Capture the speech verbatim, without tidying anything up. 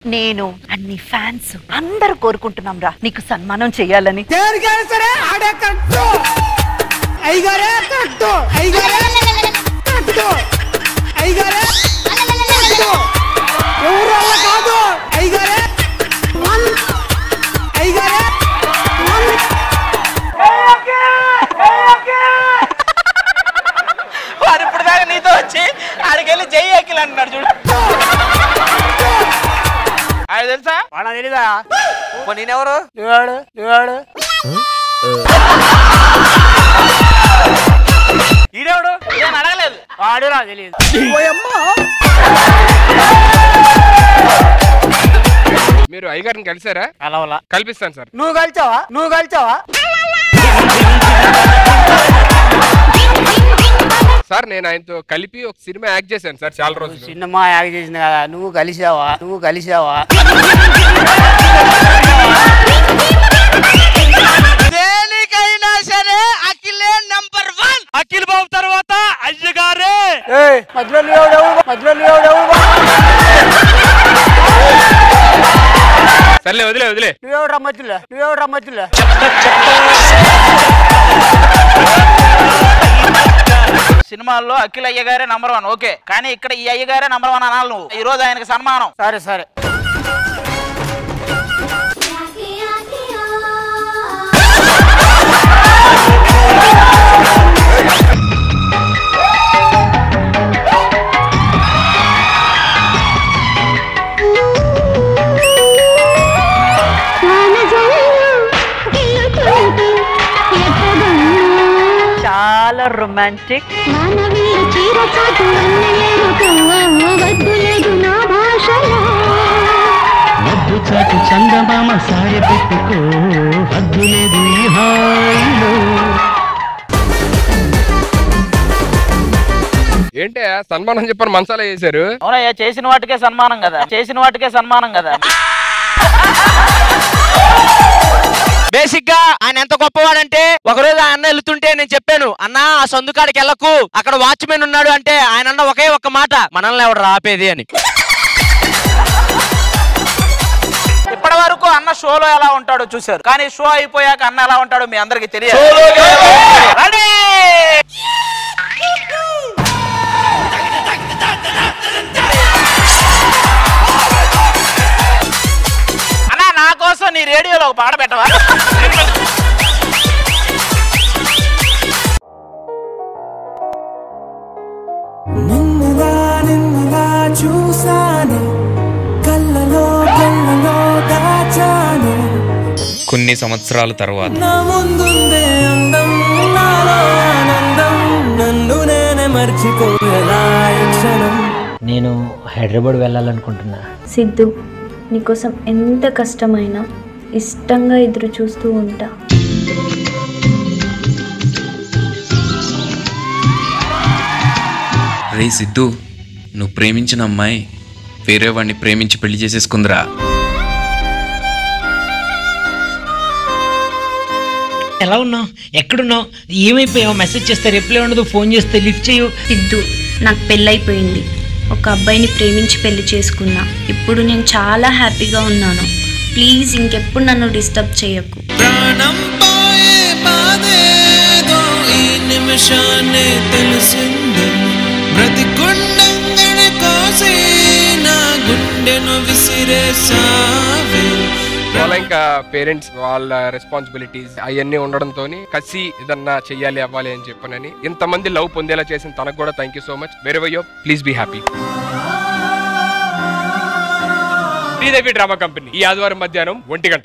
నేను అన్ని ఫ్యాన్స్ అందరూ కోరుకుంటున్నాం రా నీకు సన్మానం చేయాలని. వాడు ఇప్పుడు దాకా నీతో వచ్చి ఆడికెళ్ళి జై అఖిల్ అంటున్నాడు చూడు. అది తెలుసా? వాడా తెలీదా? నేనెవరు? నువ్వాడు నువ్వాడు ఈడెవడు? నేను అడగలేదు. వాడు రా తెలియదు. మీరు అయ్యగారిని కలిసారా? కలవలా. కల్పిస్తాను సార్. నువ్వు కలిచావా? నువ్వు కలిచావా? సార్ నేను ఆయనతో కలిపి ఒక సినిమా యాక్ట్ చేశాను సార్ చాలా రోజులు. సినిమా యాక్ట్ చేసింది కదా, నువ్వు కలిసావా? నువ్వు కలిసావా? దేనికైనా సరే అఖిలే నంబర్ వన్. అఖిల్ బాబు తర్వాత అయ్యగారే. మధ్యలో లేవడవు మధ్యలో లేవడవు సర్లే వదిలే వదిలే. నువ్వెవడరా మధ్యలో? నువ్వెవడరా మధ్యలో? సినిమాల్లో అఖిల్ అయ్యగారే నంబర్ వన్ ఓకే, కానీ ఇక్కడ ఈ అయ్యగారే నంబర్ వన్ అనాలి నువ్వు. ఈ రోజు ఆయనకి సన్మానం. సరే సరే. చాలా రొమాంటిక్. మబ్బు చాటు చందమామ సారి పెట్టుకో హద్దులేదు ఈ హాయిలో. ఏంటే సన్మానం చెప్పని మనసాలా చేశారు? అవునయ్యా, చేసిన వాటికే సన్మానం కదా, చేసిన వాటికే సన్మానం కదా. బేసిక్ గా ఆయన ఎంత గొప్పవాడంటే ఒకరోజు ఆ అన్న వెళ్తుంటే నేను చెప్పాను, అన్న ఆ సందుకాడికి వెళ్ళకు అక్కడ వాచ్మెన్ ఉన్నాడు అంటే ఆయన అన్న ఒకే ఒక్క మాట, మనల్ని ఎవడు రాపేది అని. ఇప్పటి వరకు అన్న షోలో ఎలా ఉంటాడో చూశారు, కానీ షో అయిపోయాక అన్న ఎలా ఉంటాడో మీ అందరికి తెలియదు. అన్న నా కోసం నీ రేడియోలో ఒక పాట పెట్టవా? నిన్నగా నిన్నగా చూసాను కళ్ళలో కళ్ళలో దాచాను. కొన్ని సంవత్సరాల తర్వాత నా ముందుందే అందం నాలో ఆనందం నన్ను నేనే మర్చిపోయేలా క్షణం. నేను హైదరాబాద్ వెళ్ళాలనుకుంటున్నా. సిద్ధు, నీకోసం ఎంత కష్టమైనా ఇష్టంగా ఎదురు చూస్తూ ఉంటా. రే సిద్ధు, నువ్వు ప్రేమించిన అమ్మాయి వేరే వాడిని ప్రేమించి పెళ్లి చేసేసుకుందిరా. ఎలా ఉన్నావు? ఎక్కడున్నావు? ఏమైపోయావు? మెసేజ్ చేస్తే రిప్లై ఉండదు, ఫోన్ చేస్తే లిఫ్ట్ చేయు. సిద్ధు, నాకు పెళ్ళైపోయింది. ఒక అబ్బాయిని ప్రేమించి పెళ్లి చేసుకున్నా. ఇప్పుడు నేను చాలా హ్యాపీగా ఉన్నాను. ప్లీజ్ ఇంకెప్పుడు నన్ను డిస్టర్బ్ చేయకు. ప్రాణం పోయే బాధేదో ఈ నిమిషాన్ని తెలిసింది. బ్రతికుండంగనే కోసి నా గుండెను విసిరేసావే. వాళ్ళ ఇంకా పేరెంట్స్ వాళ్ళ రెస్పాన్సిబిలిటీస్ అవన్నీ ఉండడంతో కసి ఏదన్నా చెయ్యాలి అవ్వాలి అని చెప్పనని ఇంతమంది లవ్ పొందేలా చేసిన తనకు కూడా thank you so much. Wherever you please be happy. Sridevi drama company ఈ ఆదివారం మధ్యాహ్నం ఒంటి గంట